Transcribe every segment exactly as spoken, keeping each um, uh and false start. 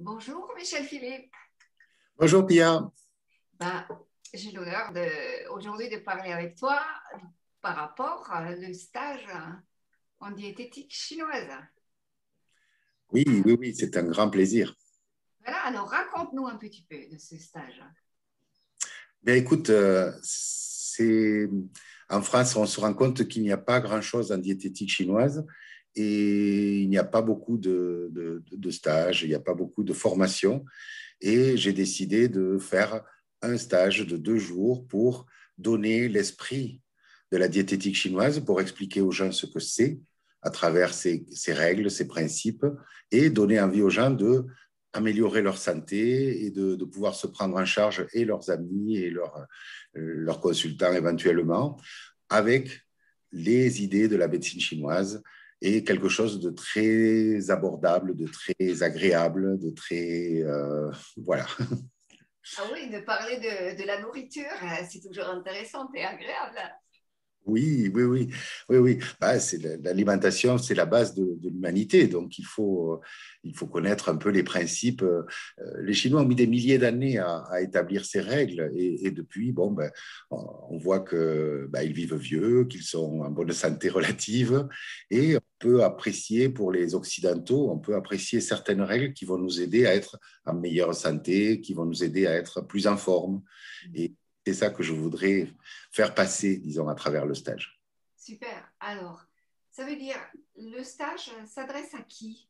Bonjour Michel Philippe. Bonjour Pia. Ben, j'ai l'honneur de, aujourd'hui de parler avec toi par rapport au stage en diététique chinoise. Oui, oui, oui, c'est un grand plaisir. Voilà, alors raconte-nous un petit peu de ce stage. Bien, écoute, euh, c'est... en France, on se rend compte qu'il n'y a pas grand-chose en diététique chinoise et il n'y a pas beaucoup de, de, de stages, il n'y a pas beaucoup de formations. Et j'ai décidé de faire un stage de deux jours pour donner l'esprit de la diététique chinoise, pour expliquer aux gens ce que c'est à travers ses, ses règles, ses principes, et donner envie aux gens de améliorer leur santé et de, de pouvoir se prendre en charge et leurs amis et leurs, leurs consultants éventuellement avec les idées de la médecine chinoise et quelque chose de très abordable, de très agréable, de très... Euh, voilà. Ah oui, de parler de, de la nourriture, c'est toujours intéressant et agréable. Oui, oui, oui, oui, oui. Bah, c'est l'alimentation, c'est la base de, de l'humanité, donc il faut, euh, il faut connaître un peu les principes. Euh, les Chinois ont mis des milliers d'années à, à établir ces règles, et, et depuis, bon, ben, on voit que ben, ils vivent vieux, qu'ils sont en bonne santé relative, et on peut apprécier pour les Occidentaux, on peut apprécier certaines règles qui vont nous aider à être en meilleure santé, qui vont nous aider à être plus en forme. Et c'est ça que je voudrais faire passer, disons, à travers le stage. Super. Alors, ça veut dire, le stage s'adresse à qui?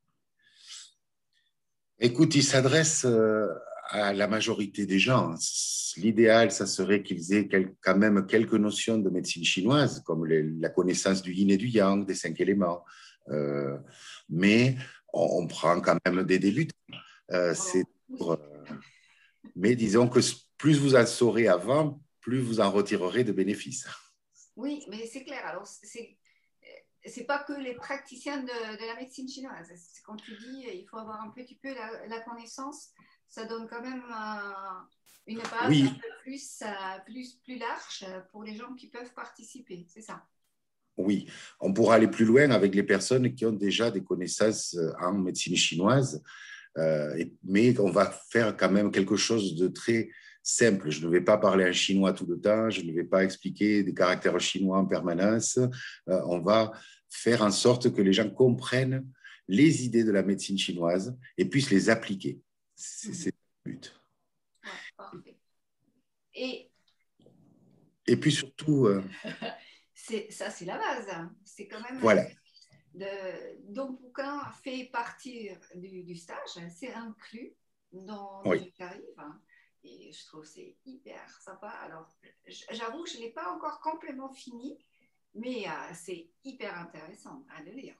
Écoute, il s'adresse euh, à la majorité des gens. L'idéal, ça serait qu'ils aient quel, quand même quelques notions de médecine chinoise, comme les, la connaissance du yin et du yang, des cinq éléments. Euh, mais on, on, prend quand même des débutants. Euh, c'est Oh, pour, euh, mais disons que plus vous en saurez avant, plus vous en retirerez de bénéfices. oui, mais c'est clair. Alors, c'est c'est pas que les praticiens de, de la médecine chinoise. Quand tu dis il faut avoir un petit peu la, la connaissance, ça donne quand même un, une base un Oui, peu plus, uh, plus, plus large pour les gens qui peuvent participer. C'est ça. oui, on pourra aller plus loin avec les personnes qui ont déjà des connaissances en médecine chinoise, euh, et, mais on va faire quand même quelque chose de très simple. Je ne vais pas parler en chinois tout le temps, je ne vais pas expliquer des caractères chinois en permanence. Euh, on va faire en sorte que les gens comprennent les idées de la médecine chinoise et puissent les appliquer. C'est Mm-hmm. le but. Ouais, parfait. Et, et puis surtout... Euh, c'est, ça, c'est la base. C'est quand même... Voilà. De, donc, bouquin fait partie du, du stage, c'est inclus dans, dans Oui. le tarif. Hein, et je trouve que c'est hyper sympa. Alors, j'avoue que je ne l'ai pas encore complètement fini, mais euh, c'est hyper intéressant à le lire.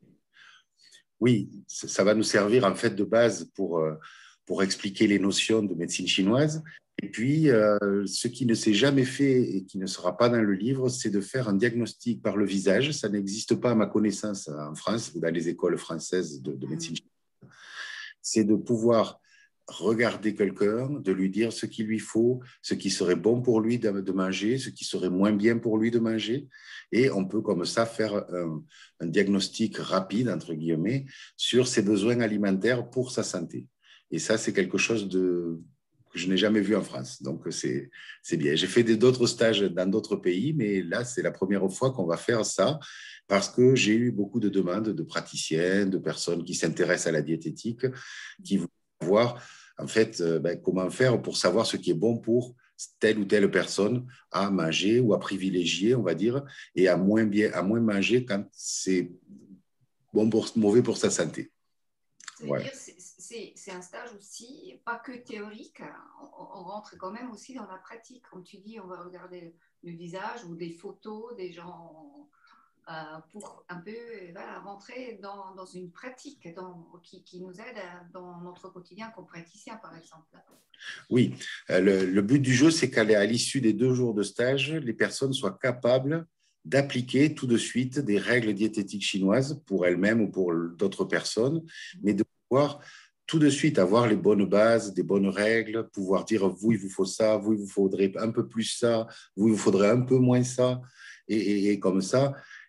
Oui, ça va nous servir en fait de base pour, pour expliquer les notions de médecine chinoise. Et puis, euh, ce qui ne s'est jamais fait et qui ne sera pas dans le livre, c'est de faire un diagnostic par le visage. Ça n'existe pas à ma connaissance en France ou dans les écoles françaises de, de médecine chinoise. Mmh. C'est de pouvoir regarder quelqu'un, de lui dire ce qu'il lui faut, ce qui serait bon pour lui de, de manger, ce qui serait moins bien pour lui de manger. Et on peut comme ça faire un, un diagnostic rapide, entre guillemets, sur ses besoins alimentaires pour sa santé. Et ça, c'est quelque chose de, que je n'ai jamais vu en France. Donc, c'est, c'est bien. J'ai fait d'autres stages dans d'autres pays, mais là, c'est la première fois qu'on va faire ça parce que j'ai eu beaucoup de demandes de praticiens, de personnes qui s'intéressent à la diététique, qui vont voir en fait euh, ben, comment faire pour savoir ce qui est bon pour telle ou telle personne à manger ou à privilégier, on va dire, et à moins, bien, à moins manger quand c'est bon pour, mauvais pour sa santé. Ça veut voilà. dire c'est, c'est, c'est un stage aussi, pas que théorique, on, on rentre quand même aussi dans la pratique. Comme tu dis, on va regarder le visage ou des photos des gens euh, pour un peu voilà, rentrer dans, dans une pratique dans, qui, qui nous aide dans notre quotidien comme praticien, par exemple. Oui, le, le but du jeu, c'est qu'à l'issue des deux jours de stage, les personnes soient capables d'appliquer tout de suite des règles diététiques chinoises pour elles-mêmes ou pour d'autres personnes, mais de pouvoir tout de suite avoir les bonnes bases, des bonnes règles, pouvoir dire vous, il vous faut ça, vous, il vous faudrait un peu plus ça, vous, il vous faudrait un peu moins ça, et, et, et comme ça,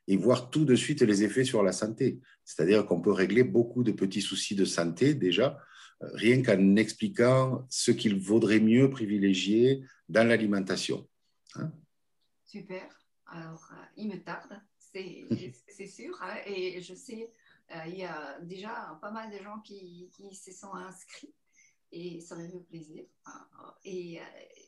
et voir tout de suite les effets sur la santé. C'est-à-dire qu'on peut régler beaucoup de petits soucis de santé déjà, euh, rien qu'en expliquant ce qu'il vaudrait mieux privilégier dans l'alimentation. Hein? Super. Alors, euh, il me tarde, c'est sûr. Hein, et je sais, euh, il y a déjà pas mal de gens qui, qui se sont inscrits et ça me fait plaisir. Et euh,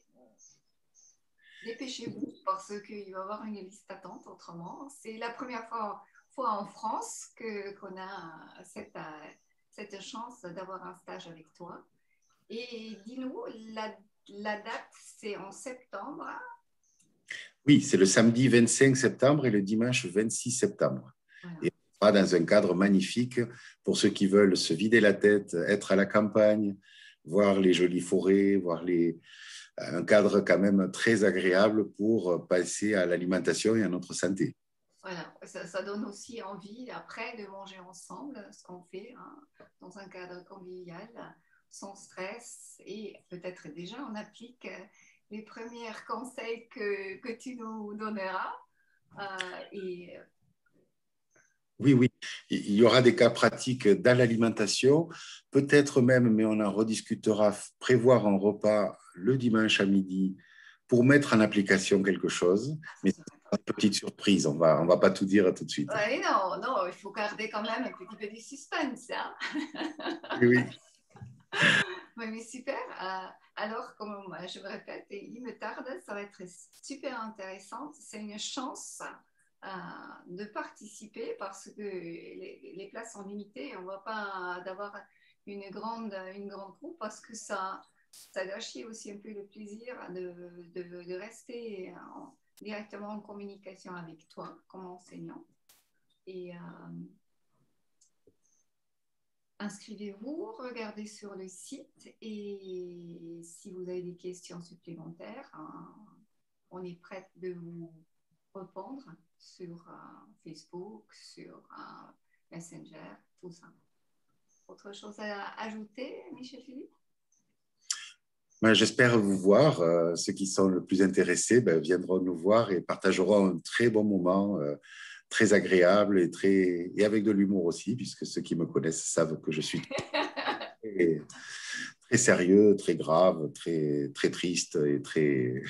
dépêchez-vous parce qu'il va y avoir une liste d'attente autrement. C'est la première fois, fois en France que, qu'on a cette, cette chance d'avoir un stage avec toi. Et dis-nous, la, la date, c'est en septembre. Oui, c'est le samedi vingt-cinq septembre et le dimanche vingt-six septembre. Voilà. Et on sera dans un cadre magnifique pour ceux qui veulent se vider la tête, être à la campagne, voir les jolies forêts, voir les... un cadre quand même très agréable pour passer à l'alimentation et à notre santé. Voilà, ça, ça donne aussi envie après de manger ensemble, ce qu'on fait hein, dans un cadre convivial, sans stress et peut-être déjà on applique les premiers conseils que, que tu nous donneras. Euh, et... Oui, oui, il y aura des cas pratiques dans l'alimentation, peut-être même, mais on en rediscutera, prévoir un repas le dimanche à midi pour mettre en application quelque chose. Mais c'est une petite surprise, on va, on va pas tout dire tout de suite. Oui, non, non, il faut garder quand même un petit peu du suspense. Hein. Oui, oui. Oui, mais super. Euh, alors, comme je me répète, et il me tarde, ça va être super intéressant. C'est une chance euh, de participer parce que les, les places sont limitées. On ne va pas d'avoir une grande, une grande groupe parce que ça, ça gâchit aussi un peu le plaisir de, de, de rester en, directement en communication avec toi comme enseignant. Et euh, inscrivez-vous, regardez sur le site et si vous avez des questions supplémentaires, hein, on est prête de vous répondre sur uh, Facebook, sur uh, Messenger, tout ça. Autre chose à ajouter, Michel-Philippe? Ben, j'espère vous voir. Euh, ceux qui sont le plus intéressés ben, viendront nous voir et partageront un très bon moment, euh, très agréable et, très... et avec de l'humour aussi, puisque ceux qui me connaissent savent que je suis très, très sérieux, très grave, très, très triste et très...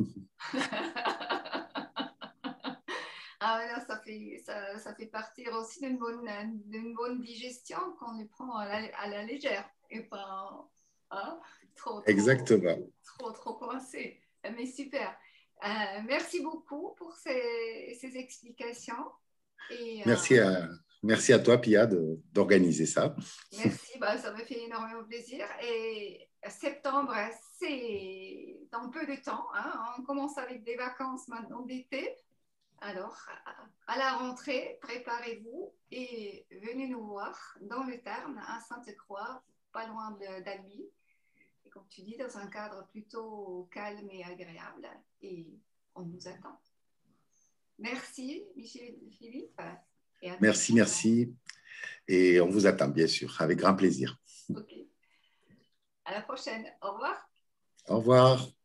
Ah ouais, non, ça fait, ça, ça fait partir aussi d'une bonne, d'une bonne digestion qu'on les prend à la, à la légère et pas hein, trop, trop, Exactement. trop, trop coincé. Mais super. Euh, merci beaucoup pour ces, ces explications. Et, merci, euh, à, merci à toi, Pia, d'organiser ça. Merci, bah, ça me fait énormément plaisir. Et septembre, c'est dans peu de temps. Hein, on commence avec des vacances maintenant d'été. Alors, à la rentrée, préparez-vous et venez nous voir dans le Tarn, à Sainte-Croix, pas loin d'Albi. Et comme tu dis, dans un cadre plutôt calme et agréable. Et on vous attend. Merci, Michel-Philippe. Merci, merci. Et on vous attend, bien sûr, avec grand plaisir. Ok. À la prochaine. Au revoir. Au revoir.